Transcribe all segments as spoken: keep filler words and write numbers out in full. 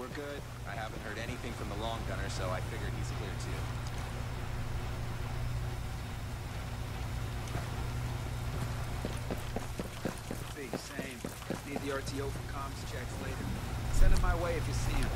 we're good. I haven't heard anything from the long gunner, so I figured he's clear too. See, same. Need the R T O for comms checks later. Send him my way if you see him.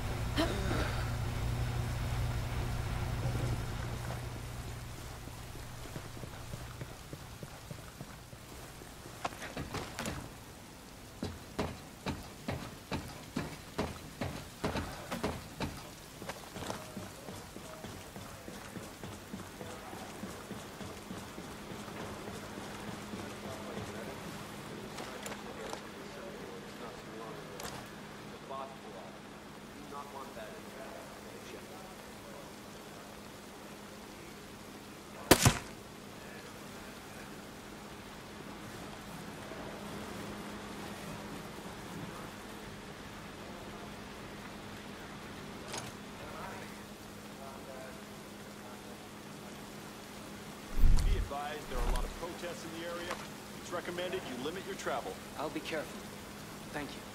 There are a lot of protests in the area. It's recommended you limit your travel. I'll be careful. Thank you.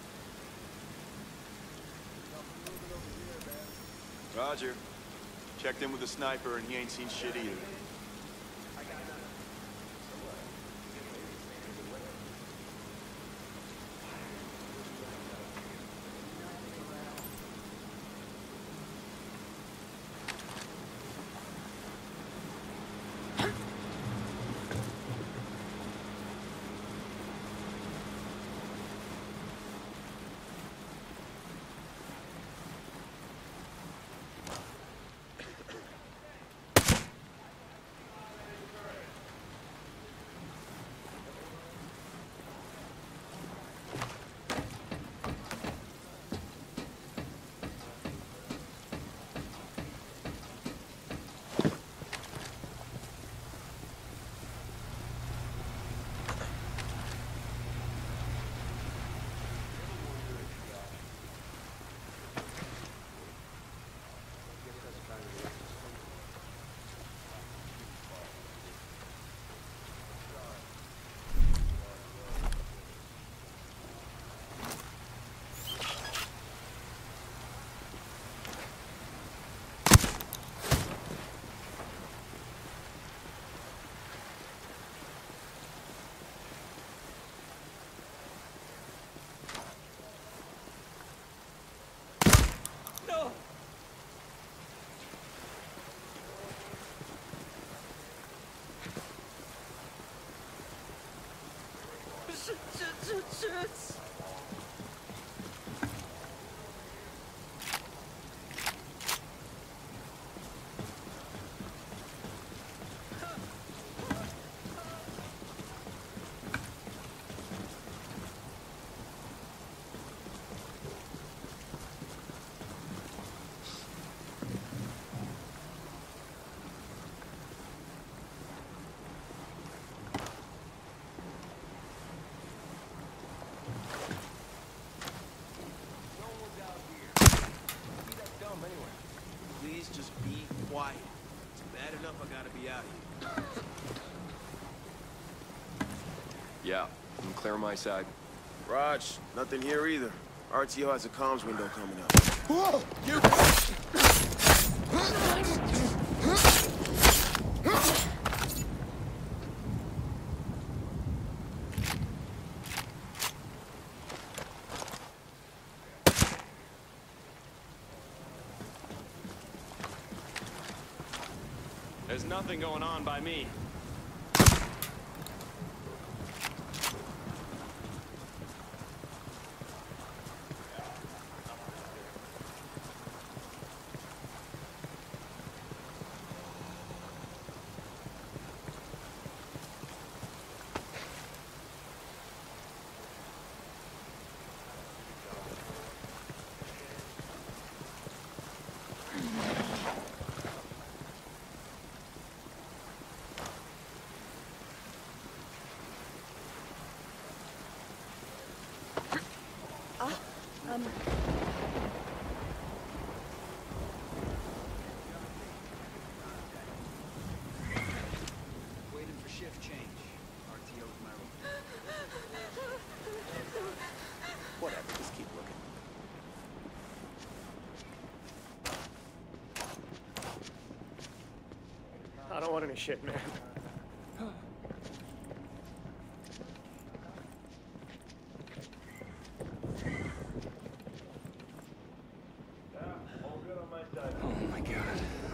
Roger. Checked in with the sniper and he ain't seen shit either. Just be quiet. It's bad enough I gotta be out here. Yeah, I'm clear on my side. Raj, nothing here either. R T O has a comms window coming up. Whoa! You... There's nothing going on by me. Um... Waiting for shift change. R T O's my room. Whatever, just keep looking. shit, man. Oh my god.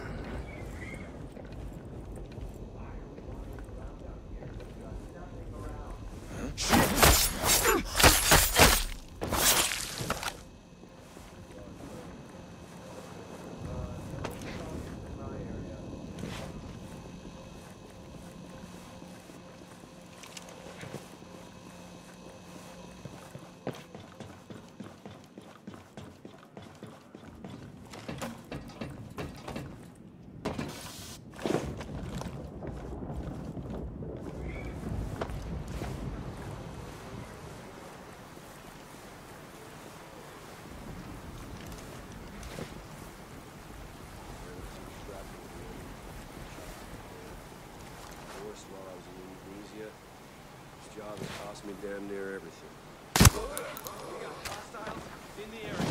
While I was in Indonesia, this job has cost me damn near everything. We got hostiles in the area.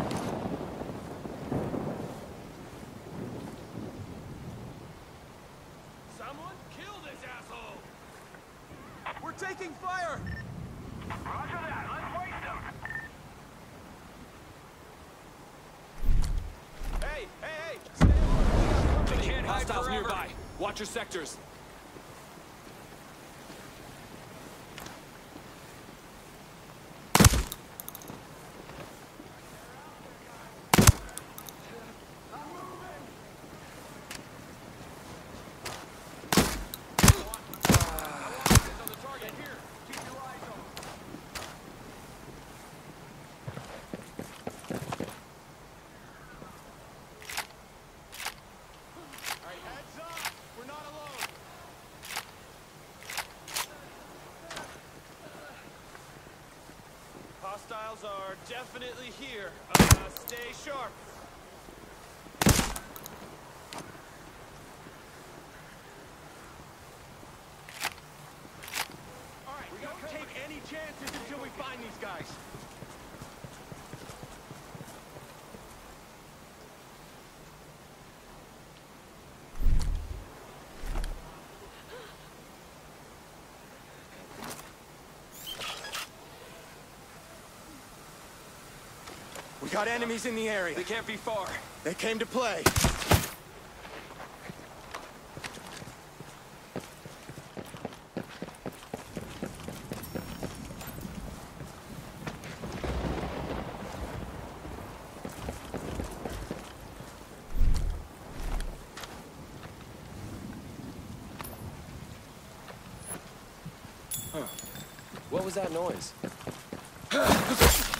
Someone kill this asshole! We're taking fire! Roger that, let's waste them! Hey, hey, hey! Stay alert! We got company! They can't hide Hostiles forever. nearby! Watch your sectors. Hostiles are definitely here. Uh, stay sharp. All right, we don't take any chances until we find these guys. We got enemies in the area. They can't be far. They came to play. What was that noise?